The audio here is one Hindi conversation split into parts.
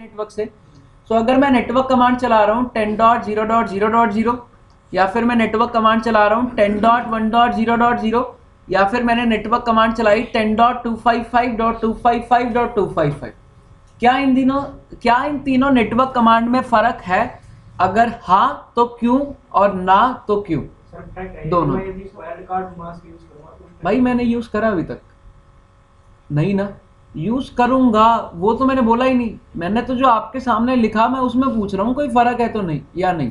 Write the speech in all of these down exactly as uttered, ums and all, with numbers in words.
नेटवर्क से। सो so, अगर मैं नेटवर्क कमांड चला रहा हूँ ten dot zero dot zero dot zero, या फिर मैं नेटवर्क कमांड चला रहा हूँ ten dot one dot zero dot zero, या फिर मैंने नेटवर्क कमांड चलाई ten dot two five five dot two five five dot two five five, क्या इन दिनों क्या इन तीनों नेटवर्क कमांड में फर्क है? अगर हाँ तो क्यों और ना तो क्यों? दोनों। भाई मैंने यूज करा अभी तक नहीं ना, यूज करूंगा वो तो मैंने बोला ही नहीं। मैंने तो जो आपके सामने लिखा मैं उसमें पूछ रहा हूं कोई फर्क है तो नहीं या नहीं।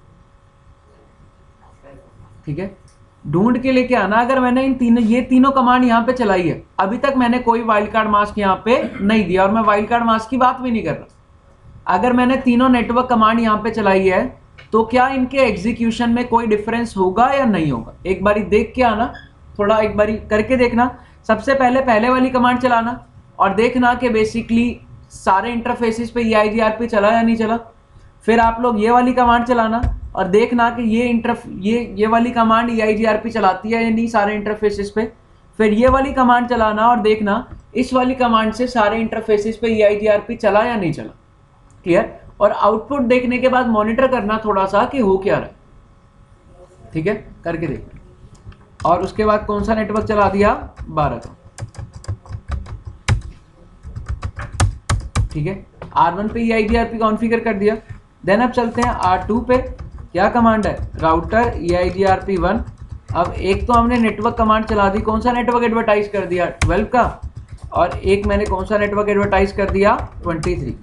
ठीक है, ढूंढ के लेके आना। अगर मैंने इन तीनों ये तीनों कमांड यहाँ पे चलाई है, अभी तक मैंने कोई वाइल्ड कार्ड मास्क यहाँ पे नहीं दिया, और मैं वाइल्ड कार्ड मास्क की बात भी नहीं कर रहा। अगर मैंने तीनों नेटवर्क कमांड यहाँ पे चलाई है तो क्या इनके एग्जीक्यूशन में कोई डिफरेंस होगा या नहीं होगा? एक बारी देख के आना, थोड़ा एक बारी करके देखना। सबसे पहले पहले वाली कमांड चलाना और देखना कि बेसिकली सारे इंटरफेसेस पे E I G R P चला या नहीं चला। फिर आप लोग ये वाली कमांड चलाना और देखना कि ये इंटर ये ये वाली command E I G R P चलाती है या नहीं सारे इंटरफेसेस पे। फिर ये वाली कमांड चलाना और देखना इस वाली कमांड से सारे इंटरफेसेस पे E I G R P चला या नहीं चला। क्लियर? और आउटपुट देखने के बाद मॉनिटर करना थोड़ा सा कि हो क्या रहा है। ठीक है, करके देखना। और उसके बाद कौन सा नेटवर्क चला दिया? बारह का। ठीक है, आर वन पे E I G R P configure कर दिया। देन अब चलते हैं आर टू पे। क्या कमांड है? Router E I G R P one. अब एक तो हमने नेटवर्क कमांड चला दी, कौन सा नेटवर्क एडवर्टाइज कर दिया? ट्वेल्व का। और एक मैंने कौन सा नेटवर्क एडवर्टाइज कर दिया? Twenty three.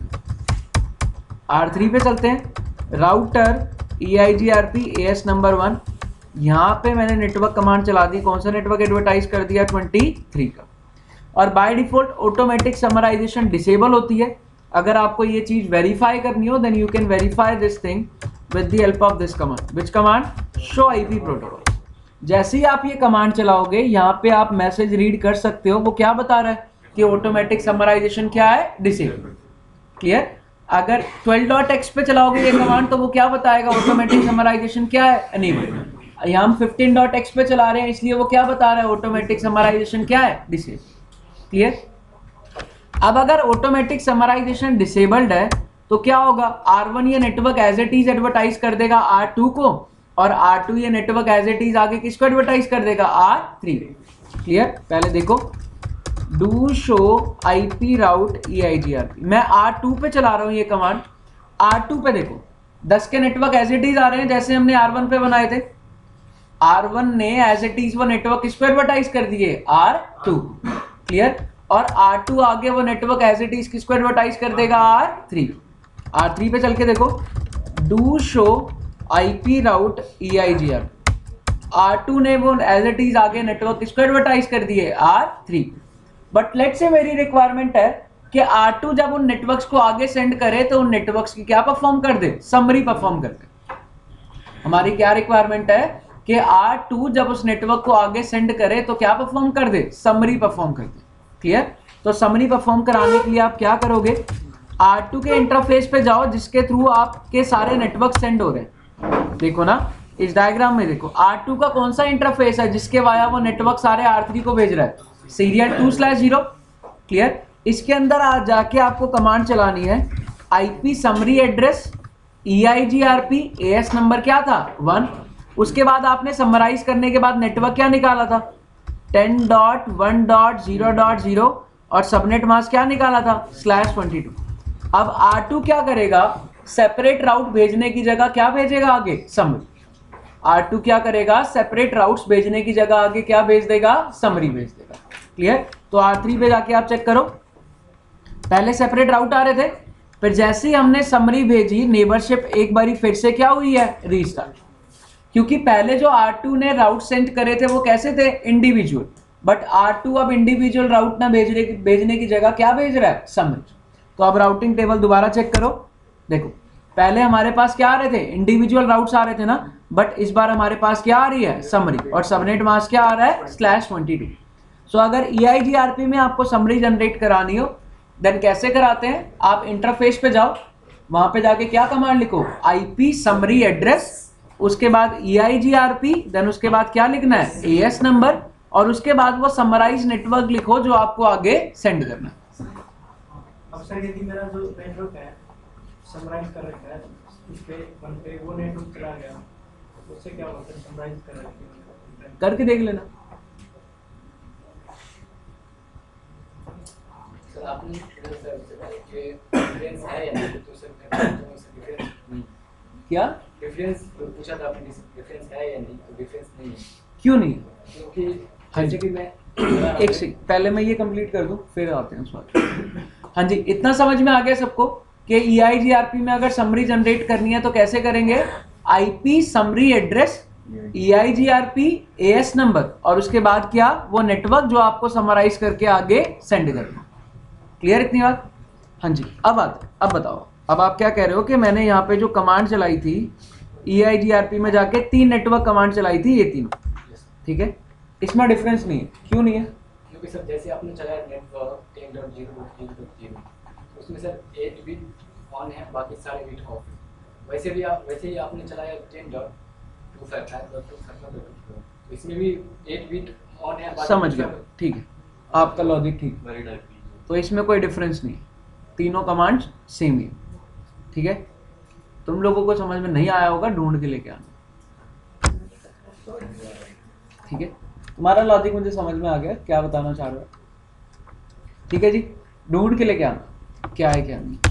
आर थ्री पे चलते हैं। Router E I G R P A S number one, यहाँ पे मैंने नेटवर्क कमांड चला दी, कौन सा नेटवर्क एडवर्टाइज कर दिया? ट्वेंटी थ्री का। और by default automatic summarization disable होती है। अगर आपको ये चीज वेरीफाई करनी हो then you can verify this thing with the help of this command. Which command? Show IP protocol. जैसे ही आप ये कमांड चलाओगे यहाँ पे आप मैसेज रीड कर सकते हो। वो क्या बता रहा है कि ऑटोमेटिक समराइजेशन क्या है? डिसेबल। क्लियर? अगर ट्वेल्व डॉट एक्स पे चलाओगे ये कमांड तो वो क्या बताएगा? ऑटोमेटिक समराइजेशन क्या है? एनेबल। यहाँ हम फिफ्टीन डॉट एक्स पे चला रहे हैं इसलिए वो क्या बता रहा है? ऑटोमेटिक समराइजेशन क्या है? डिसेबल। क्लियर? अब अगर ऑटोमेटिक समराइजेशन डिसेबल्ड है तो क्या होगा? आर वन ये network as it is advertise कर देगा आर टू को, और आर टू ये नेटवर्क एज इट इज आगे किसको एडवर्टाइज कर देगा? R three. क्लियर? पहले देखो, do show IP route E I G R P. मैं आर टू पे चला रहा हूं ये कमांड। आर टू पे देखो दस के नेटवर्क एज इट इज आ रहे हैं जैसे हमने आर वन पे बनाए थे। आर वन ने एज इट इज वो नेटवर्क किस पे एडवर्टाइज कर दिए? R two. क्लियर? और आर टू आगे वो नेटवर्क एज इट इज किसको एडवर्टाइज कर देगा? R three. आर थ्री पे चल के देखो, do show IP route E I G R. R two ने वो एज इट इज आगे नेटवर्क किसको एडवर्टाइज कर दिए? Are three. But let's say मेरी रिक्वायरमेंट है कि आर टू जब उन नेटवर्क्स को आगे सेंड करे तो उन नेटवर्क्स की क्या परफॉर्म कर दे? समरी परफॉर्म कर दे। हमारी क्या रिक्वायरमेंट है कि आर टू जब उस नेटवर्क को आगे सेंड करे तो क्या परफॉर्म कर दे? समरी परफॉर्म कर दे। क्लियर? तो समरी परफॉर्म कराने के लिए आप क्या करोगे? आर टू के इंटरफेस पे जाओ जिसके थ्रू आपके सारे नेटवर्क सेंड हो रहे हैं। देखो ना इस डायग्राम में, देखो आर टू का कौन सा इंटरफेस है जिसके वाया वो नेटवर्क सारे आर थ्री को भेज रहा है? Serial two slash zero. Clear? इसके अंदर आ जाके आपको कमांड चलानी है IP summary address E I G R P A S number क्या था? वन। उसके बाद आपने समराइज करने के बाद नेटवर्क क्या निकाला था? Ten dot one dot zero dot zero, और सबनेट मास्क क्या निकाला था? Slash twenty two. अब आर टू क्या करेगा? सेपरेट राउट भेजने की जगह क्या भेजेगा आगे? समरी। आर टू क्या करेगा? सेपरेट राउट्स भेजने की जगह आगे क्या भेज देगा? समरी भेज देगा। क्लियर? तो आर थ्री पे जाके आप चेक करो, पहले सेपरेट राउट आ रहे थे, फिर जैसे ही हमने समरी भेजी नेबरशिप एक बारी फिर से क्या हुई है? रीस्टार्ट। क्योंकि पहले जो आर टू ने राउट सेंड करे थे वो कैसे थे? इंडिविजुअल। बट आर टू अब इंडिविजुअल राउट ना भेजने की भेजने की जगह क्या भेज रहा है? समरी। तो अब राउटिंग टेबल दोबारा चेक करो। देखो पहले हमारे पास क्या आ रहे थे? इंडिविजुअल राउट्स आ रहे थे ना, बट इस बार हमारे पास क्या आ रही है? समरी। और सबनेट मास्क क्या आ रहा है? Slash twenty to. सो अगर ई आई जी आर पी में आपको समरी जनरेट करानी हो देन कैसे कराते हैं? आप इंटरफेस पे जाओ, वहां पे जाके क्या कमांड लिखो? आईपी समरी एड्रेस, उसके बाद E I G R P, then उसके बाद क्या लिखना है? ए एस नंबर, और उसके बाद वो समराइज नेटवर्क लिखो जो आपको आगे सेंड करना है। अब सर यदि मेरा जो नेटवर्क है समराइज कर रखा है उस पे वन पे वो नेटवर्क चला गया तो उससे क्या होता है? समराइज कर रखा है करके देख लेना। सर आपने डिफरेंस है या नहीं तो सर क्या डिफरेंस पूछा था आपने, डिफरेंस है या नहीं तो डिफरेंस नहीं है क्यों नहीं? क्योंकि हाँ जैसे जी, कि मैं एक सेकंड पहले मैं ये कंप्लीट कर दूं फिर आते हैं उस बात। हाँ जी, इतना समझ में आ गया सबको कि ई आई जी आर पी में अगर समरी जनरेट करनी है तो कैसे करेंगे? IP summary address, E I G R P, A S number और उसके बाद क्या? वो नेटवर्क जो आपको समराइज करके आगे सेंड करना। क्लियर इतनी बात? हाँ जी, अब आते अब बताओ, अब आप क्या कह रहे हो कि मैंने यहाँ पे जो कमांड चलाई थी ई आई जी आर पी में जाके तीन नेटवर्क कमांड चलाई थी, ये तीनों, ठीक है, इसमें डिफरेंस नहीं है। क्यों नहीं है? क्योंकि सर जैसे आपने चलाया network ten dot zero dot zero dot zero उसमें सर एट बिट ऑन है बाकी सारे बिट ऑफ है। वैसे भी आप वैसे ही आपने चलाया ten dot two five five dot two five dot dot two इसमें भी एट बिट ऑन है बाकी समझ गया, ठीक है, आपका लॉजिक ठीक। तो इसमें कोई डिफरेंस नहीं, तीनों कमांड्स सेम ही, ठीक है। तुम लोगों को समझ में नहीं आया होगा, ढूंढ के लेके आना, ठीक है। तुम्हारा लॉजिक मुझे समझ में आ गया, क्या बताना चाह रहे हो, ठीक है जी। ढूंढ के लेके आना क्या है क्या नहीं।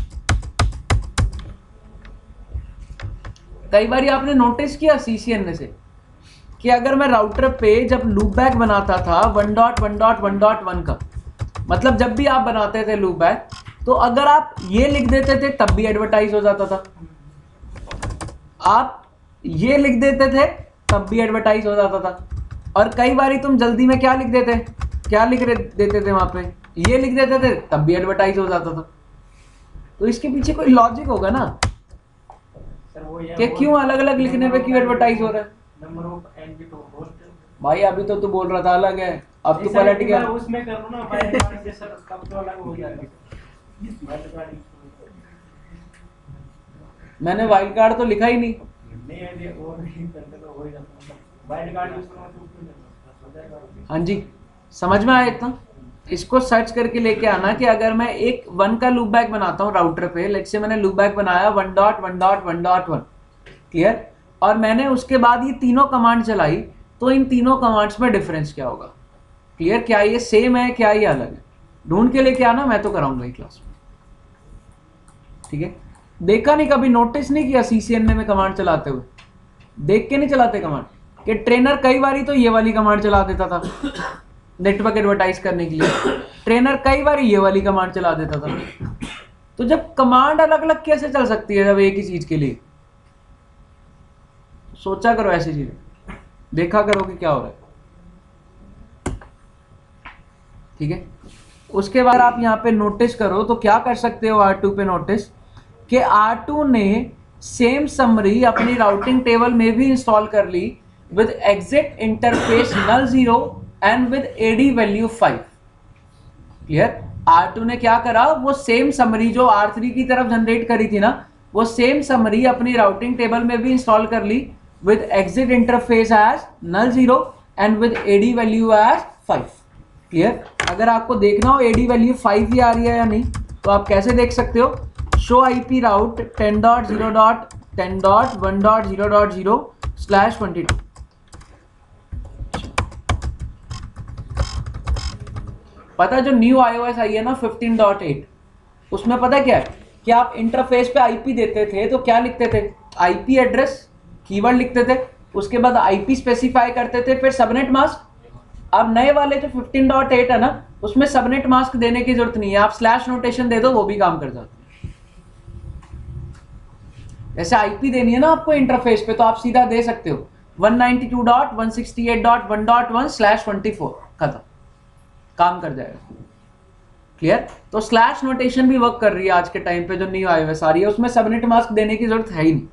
कई बार आपने नोटिस किया सीसीएन में से कि अगर मैं राउटर पे जब लूप बैक बनाता था one dot one dot one dot one का, मतलब जब भी आप बनाते थे लूप बैक, तो अगर आप ये लिख देते थे तब भी एडवर्टाइज हो जाता था, आप ये लिख देते थे तब भी एडवर्टाइज हो जाता था, और कई बार तुम जल्दी में क्या लिख देते क्या लिख देते थे वहां पे, ये लिख देते थे तब भी एडवर्टाइज हो जाता था। तो इसके पीछे कोई लॉजिक होगा ना कि क्यों अलग अलग लिखने पे क्यों एडवर्टाइज हो रहा है। Number of and bit of host भाई अभी तो तू बोल रहा था अलग है, अब तू पलट गया। उसमें कर लो ना बाय कार्ड से सर, तब तो अलग हो जाएगा। वाइल्ड कार्ड मैंने वाइल्ड कार्ड तो लिखा ही नहीं। नहीं है ये और नहीं करते तो हो ही जाता है। वाइल्ड कार्ड यूज करना तो क्यों करना? हाँ जी, समझ में आया इतना। इसको सर्च करके लेके आना कि अगर मैं एक वन का लूप बैक बनाता हूँ राउटर पे, लेट्स से मैंने लूप बैक बनाया one dot one dot one dot one, clear, और मैंने उसके बाद ये तीनों कमांड चलाई, तो इन तीनों कमांड्स में डिफरेंस क्या होगा, क्लियर, क्या ये सेम है क्या ये अलग है, ढूंढ के लेके आना, मैं तो कराऊंगा ही क्लास में, ठीक है। देखा नहीं कभी, नोटिस नहीं किया सीसीएन में कमांड चलाते हुए, देख के नहीं चलाते कमांड, कि ट्रेनर कई बार तो ये वाली कमांड चला देता था नेटवर्क एडवर्टाइज करने के लिए, ट्रेनर कई बार ये वाली कमांड चला देता था। तो जब कमांड अलग अलग कैसे चल सकती है जब एक ही चीज के लिए, सोचा करो ऐसी चीजें, देखा करो कि क्या हो रहा है, ठीक है। उसके बाद आप यहाँ पे नोटिस करो तो क्या कर सकते हो आर टू पे नोटिस, कि आर टू ने सेम समरी अपनी राउटिंग टेबल में भी इंस्टॉल कर ली with exit interface null zero and with AD value five, clear. R two ने क्या करा, वो सेम समरी जो आर थ्री की तरफ जनरेट करी थी ना, वो सेम समरी अपनी राउटिंग टेबल में भी इंस्टॉल कर ली with exit interface as null zero and with ad value as five, clear. अगर आपको देखना हो ad value फाइव ही आ रही है या नहीं, तो आप कैसे देख सकते हो, show ip route ten dot zero dot ten dot one dot zero dot zero slash twenty two. पता जो न्यू iOS आई है ना फिफ्टीन डॉट एट, उसमें पता क्या है कि आप इंटरफेस पे आईपी देते थे तो क्या लिखते थे, आईपी एड्रेस कीवर्ड लिखते थे, उसके बाद आईपी स्पेसिफाई करते थे, फिर सबनेट मास्क। अब नए वाले जो फिफ्टीन डॉट एट है ना, उसमें सबनेट मास्क देने की जरूरत नहीं है, आप स्लैश नोटेशन दे दो वो भी काम कर जाता है। जैसे आईपी देनी है ना आपको इंटरफेस पे, तो आप सीधा दे सकते हो one ninety two dot one sixty eight dot one dot one slash twenty four, खत्म, काम कर जाएगा, क्लियर। तो स्लैश नोटेशन भी वर्क कर रही है आज के टाइम पे, जो न्यू आईओएस आ रही है उसमें सबनेट मास्क देने की जरूरत है ही नहीं।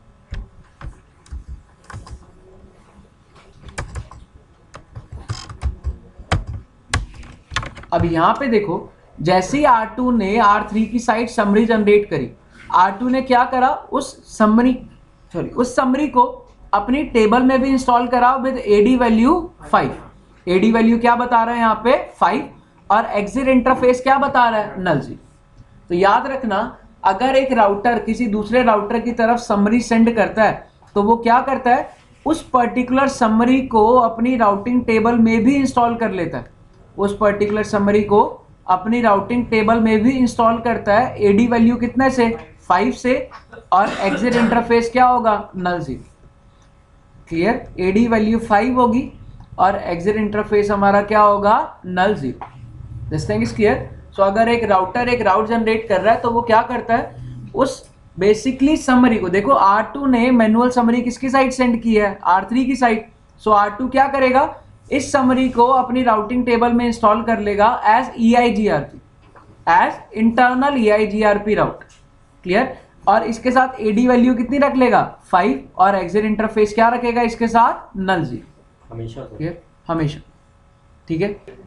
अब यहां पे देखो, जैसे ही आर टू ने आर थ्री की साइड समरी जनरेट करी, आर टू ने क्या करा, उस समरी सॉरी उस समरी को अपनी टेबल में भी इंस्टॉल करा with AD value five. AD value क्या बता रहा है यहाँ पे, फाइव, और एग्जिट इंटरफेस क्या बता रहा है, नल जीरो। तो याद रखना, अगर एक राउटर किसी दूसरे राउटर की तरफ समरी सेंड करता है तो वो क्या करता है, उस पर्टिकुलर समरी को अपनी राउटिंग टेबल में भी इंस्टॉल कर लेता है, उस पर्टिकुलर समरी को अपनी राउटिंग टेबल में भी इंस्टॉल करता है। एडी वैल्यू कितने से, फाइव से, और एग्जिट इंटरफेस क्या होगा, null zero. Clear, AD value five होगी और एग्जिट इंटरफेस हमारा क्या होगा, null zero. This thing is clear. So अगर एक राउटर एक राउट जनरेट कर रहा है तो वो क्या करता है, उस बेसिकली समरी को, देखो आर टू ने मैनुअल समरी किसकी साइड सेंड की है, आर थ्री की साइड। सो आर टू क्या करेगा, इस समरी को अपनी राउटिंग टेबल में इंस्टॉल कर लेगा as E I G R P, as internal E I G R P route. क्लियर, और इसके साथ एडी वैल्यू कितनी रख लेगा, फाइव, और एग्जिट इंटरफेस क्या रखेगा इसके साथ, नल जीरो, हमेशा हमेशा। ठीक है।